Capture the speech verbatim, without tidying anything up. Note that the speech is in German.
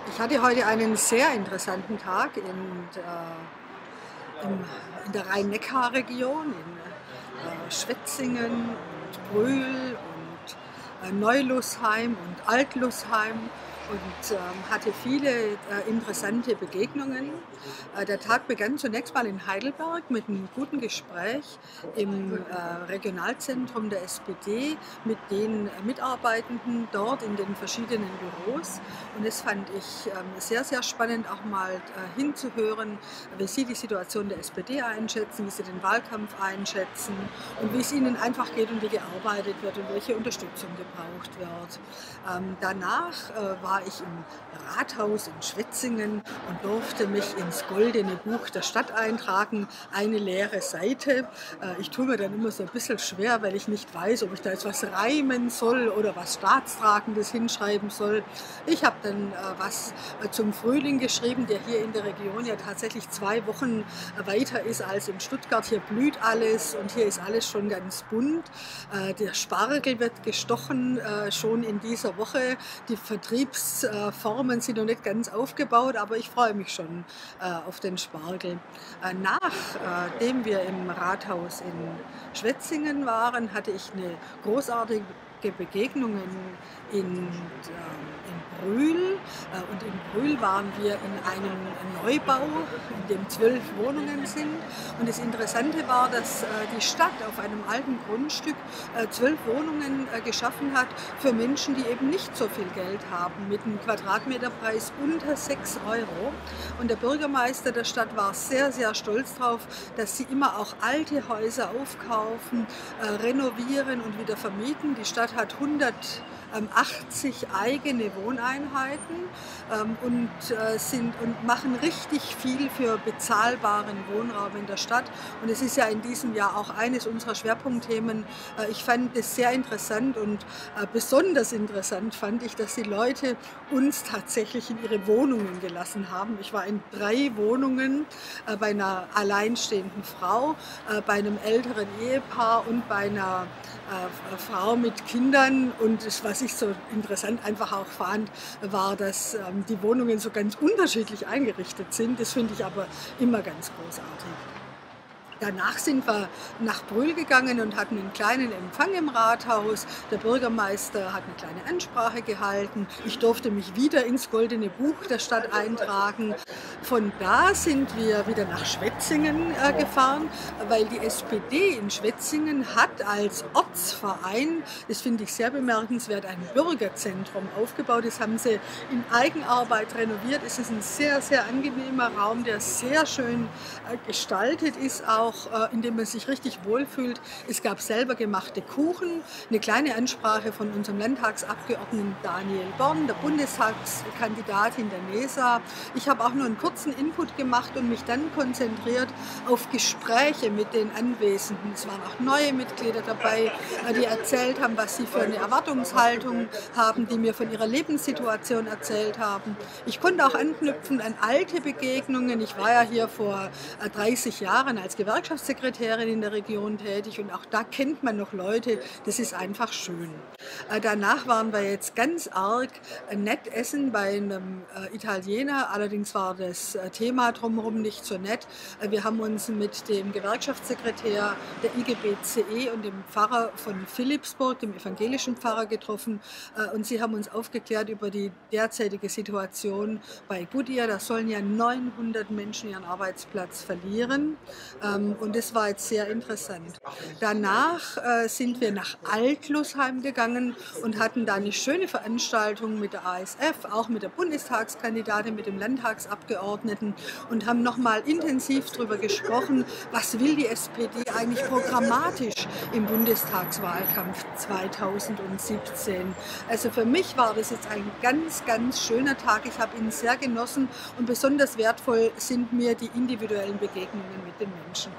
Ich hatte heute einen sehr interessanten Tag in, äh, im, in der Rhein-Neckar-Region, in äh, Schwetzingen und Brühl und äh, Neulußheim und Altlußheim und ähm, hatte viele äh, interessante Begegnungen. Äh, der Tag begann zunächst mal in Heidelberg mit einem guten Gespräch im äh, Regionalzentrum der S P D mit den Mitarbeitenden dort in den verschiedenen Büros. Und das fand ich ähm, sehr, sehr spannend, auch mal äh, hinzuhören, wie Sie die Situation der S P D einschätzen, wie Sie den Wahlkampf einschätzen und wie es Ihnen einfach geht und wie gearbeitet wird und welche Unterstützung gebraucht wird. Ähm, danach äh, war ich im Rathaus in Schwetzingen und durfte mich ins Goldene Buch der Stadt eintragen, eine leere Seite. Äh, ich tue mir dann immer so ein bisschen schwer, weil ich nicht weiß, ob ich da jetzt was reimen soll oder was Staatstragendes hinschreiben soll. Ich habe dann äh, was äh, zum Frühling geschrieben, der hier in der Region ja tatsächlich zwei Wochen äh, weiter ist als in Stuttgart. Hier blüht alles und hier ist alles schon ganz bunt. Äh, der Spargel wird gestochen äh, schon in dieser Woche. Die Vertriebsformen sind noch nicht ganz aufgebaut, aber ich freue mich schon äh, auf den Spargel. Äh, nachdem wir im Rathaus in Schwetzingen waren, hatte ich eine großartige Begegnung in, in, in Brühl. Und in Brühl waren wir in einem Neubau, in dem zwölf Wohnungen sind. Und das Interessante war, dass die Stadt auf einem alten Grundstück zwölf Wohnungen geschaffen hat für Menschen, die eben nicht so viel Geld haben, mit einem Quadratmeterpreis unter sechs Euro. Und der Bürgermeister der Stadt war sehr, sehr stolz darauf, dass sie immer auch alte Häuser aufkaufen, renovieren und wieder vermieten. Die Stadt hat hundertachtzig eigene Wohneinheiten ähm, und, äh, sind, und machen richtig viel für bezahlbaren Wohnraum in der Stadt. Und es ist ja in diesem Jahr auch eines unserer Schwerpunktthemen. Äh, ich fand es sehr interessant und äh, besonders interessant fand ich, dass die Leute uns tatsächlich in ihre Wohnungen gelassen haben. Ich war in drei Wohnungen, äh, bei einer alleinstehenden Frau, äh, bei einem älteren Ehepaar und bei einer äh, Frau mit Kindern. Und das, was ich so interessant einfach auch fand, war, dass ähm, die Wohnungen so ganz unterschiedlich eingerichtet sind. Das finde ich aber immer ganz großartig. Danach sind wir nach Brühl gegangen und hatten einen kleinen Empfang im Rathaus. Der Bürgermeister hat eine kleine Ansprache gehalten. Ich durfte mich wieder ins Goldene Buch der Stadt eintragen. Von da sind wir wieder nach Schwetzingen äh, gefahren, weil die S P D in Schwetzingen hat als Ortsverein, das finde ich sehr bemerkenswert, ein Bürgerzentrum aufgebaut. Das haben sie in Eigenarbeit renoviert. Es ist ein sehr, sehr angenehmer Raum, der sehr schön äh, gestaltet ist, auch in dem man sich richtig wohlfühlt. Es gab selber gemachte Kuchen, eine kleine Ansprache von unserem Landtagsabgeordneten Daniel Born, der Bundestagskandidatin der N E S A. Ich habe auch nur einen kurzen Input gemacht und mich dann konzentriert auf Gespräche mit den Anwesenden. Es waren auch neue Mitglieder dabei, die erzählt haben, was sie für eine Erwartungshaltung haben, die mir von ihrer Lebenssituation erzählt haben. Ich konnte auch anknüpfen an alte Begegnungen. Ich war ja hier vor dreißig Jahren als Gewerkschaftssekretärin in der Region tätig und auch da kennt man noch Leute, das ist einfach schön. Äh, danach waren wir jetzt ganz arg nett essen bei einem äh, Italiener, allerdings war das äh, Thema drumherum nicht so nett. Äh, wir haben uns mit dem Gewerkschaftssekretär der I G B C E und dem Pfarrer von Philippsburg, dem evangelischen Pfarrer, getroffen äh, und sie haben uns aufgeklärt über die derzeitige Situation bei Goodyear. Da sollen ja neunhundert Menschen ihren Arbeitsplatz verlieren. Ähm, Und das war jetzt sehr interessant. Danach äh, sind wir nach Altlußheim gegangen und hatten da eine schöne Veranstaltung mit der A S F, auch mit der Bundestagskandidatin, mit dem Landtagsabgeordneten und haben nochmal intensiv darüber gesprochen, was will die S P D eigentlich programmatisch im Bundestagswahlkampf zweitausendsiebzehn. Also für mich war das jetzt ein ganz, ganz schöner Tag. Ich habe ihn sehr genossen und besonders wertvoll sind mir die individuellen Begegnungen mit den Menschen.